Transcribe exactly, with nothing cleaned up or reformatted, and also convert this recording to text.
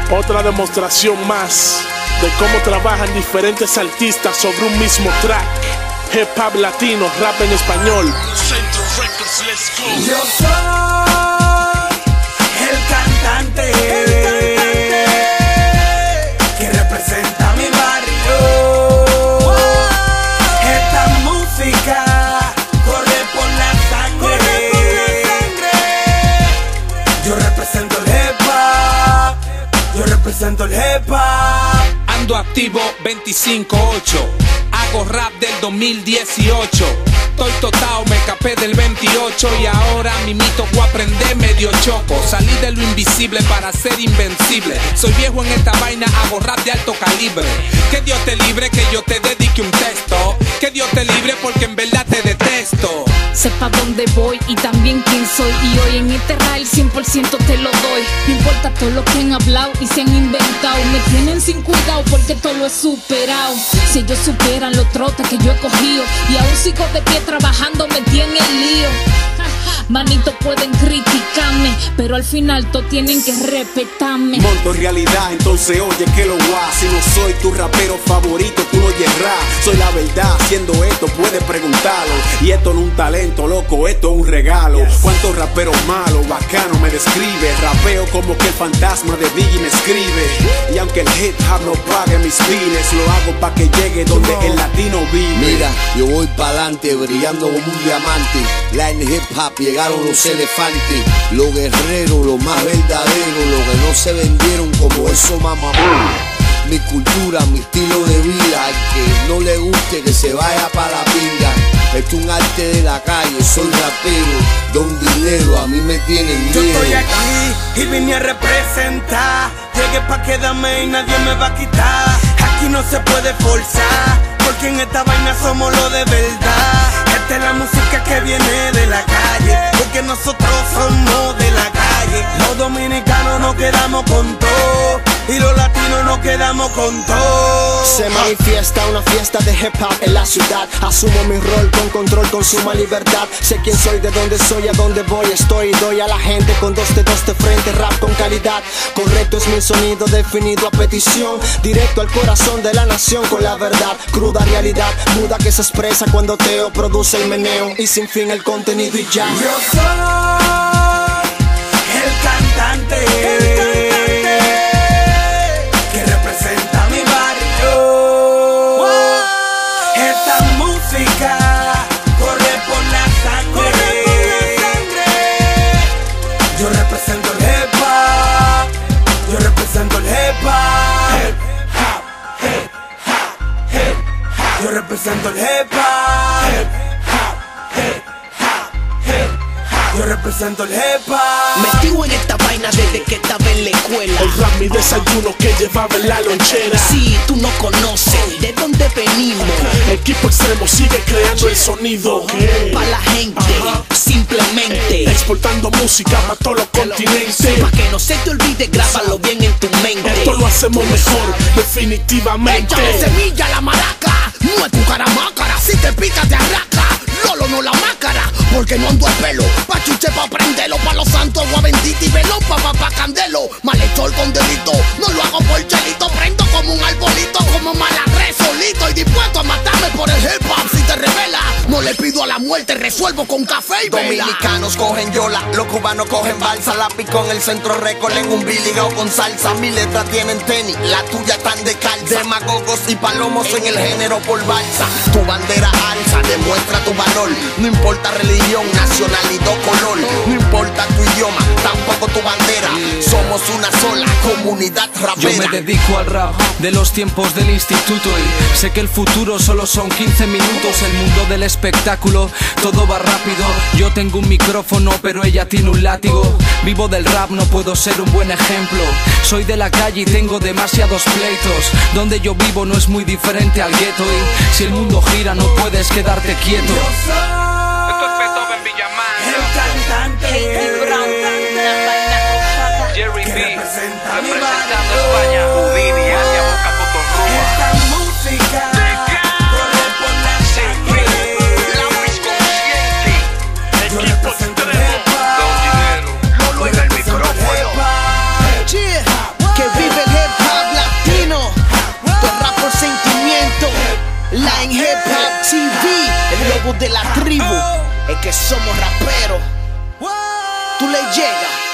Otra demostración más de cómo trabajan diferentes artistas sobre un mismo track. Hip hop latino, rap en español. Centro Records, let's go. Yo soy el cantante, el cantante que representa mi barrio. Esta música corre por la sangre, corre por la sangre. Yo represento el hip hop, yo represento el hip hop. Ando activo veinticinco ocho, hago rap del dos mil dieciocho. Estoy totao, me escapé del veintiocho y ahora mi mito voy a aprender medio choco. Salí de lo invisible para ser invencible. Soy viejo en esta vaina, hago rap de alto calibre. Que Dios te libre, que yo te dedique un texto. Que Dios te libre porque en verdad te detesto. Sepa dónde voy y también quién soy. Y hoy en este rap el cien por ciento te lo doy. No importa todo lo que han hablado y se han inventado. Me tienen sin cuidado porque todo lo he superado. Si ellos supieran los trotes que yo he cogido y aún sigo de pie trabajando, me tienen el lío. Manito, pueden criticarme, pero al final todos tienen que respetarme. Monto realidad, entonces oye que lo guay. Si no soy tu rapero favorito, tú no yerrás. Soy la verdad, haciendo esto puedes preguntarlo. Y esto no es un talento, loco, esto es un regalo. Cuántos raperos malos, bacano me describe. Rapeo como que el fantasma de Biggie me escribe. Y aunque el hip hop no pague mis biles, lo hago pa' que llegue donde el latino vive. Mira, yo voy pa'lante, brillando como un diamante. La en hip hop llegaron los elefantes, los guerreros, los más verdaderos, los que no se vendieron como esos mamá. Mi cultura, mi estilo de vida, al que no le guste que se vaya pa' la pinga. Esto es un arte de la calle, soy rapero, don dinero, a mí me tienen Yo miedo. estoy aquí y vine a representar. Llegué pa' quedarme y nadie me va a quitar. Aquí no se puede forzar, porque en esta vaina somos lo de verdad. Esta es la música que viene de la calle, porque nosotros somos de la calle. Los dominicanos nos quedamos con todo y los latinos nos quedamos con todo. Se manifiesta una fiesta de hip hop en la ciudad. Asumo mi rol con control, con suma libertad. Sé quién soy, de dónde soy, a dónde voy. Estoy, doy a la gente con dos dedos de frente. Rap con calidad, correcto es mi sonido definido a petición. Directo al corazón de la nación con la verdad. Cruda realidad, muda que se expresa cuando Teo produce el meneo. Y sin fin el contenido y ya. Yo soy el cantante, el cantante que representa mi barrio. Wow. Esta música corre por la sangre, corre por la sangre. Yo represento el hip hop, yo represento el hip hop, hip hop, hip hop, hip hop. Yo represento el hip hop, hip hop, hip hop, hip hop. Yo represento el hip hop. Metido en esta vaina desde que estaba en la escuela. El rap mi desayuno que llevaba en la lonchera. Si tú no conoces de dónde venimos, Equipo extremo sigue creando el sonido. Okay. pa' la gente, Ajá. simplemente Exportando música para todos los continentes. pa' que no se te olvide, grábalo bien en tu mente. Esto lo hacemos mejor, definitivamente. Échale semilla a la maraca, no es tu cara mácara. Si te pica te arraca, Lolo no la mácara. Porque no ando el pelo, pa' chuche pa' prenderlo. Pa' los santos agua bendita y velo pa' pa' pa' candelo. Malhechor con delito, no lo hago por chelito. Prendo como un arbolito, como malarre solito. Y dispuesto a matarme por el hip hop si te revela. No le pido a la muerte, resuelvo con café y vela. Dominicanos cogen yola, los cubanos cogen balsa. Lápiz con el centro récord en un biligao con salsa. Mi letra tienen tenis, la tuya tan de calza. Demagogos y palomos en el género por balsa. Tu bandera alza, demuestra tu valor. No importa religión, nacionalidad o color. No importa tu idioma, tampoco tu bandera. Somos una sola comunidad rapera. Yo me dedico al rap de los tiempos del instituto y sé que el futuro solo son quince minutos. El mundo del espectáculo, todo va rápido. Yo tengo un micrófono pero ella tiene un látigo. Vivo del rap, no puedo ser un buen ejemplo. Soy de la calle y tengo demasiados pleitos. Donde yo vivo no es muy diferente al gueto. Y si el mundo gira no puedes quedarte quieto. Yo soy Esto es Beethoven Villamán, el cantante, Jerry que B, representa mi representando barrio. España, Houdini, hacia Boca Potorrúa. Esta música corre por la sangre. Yo represento el hip hop, Lolo en el micrófono. hip hop, Que vive Line Hip Hop T V, el logo de la tribu. Es que somos raperos. Tú le llegas.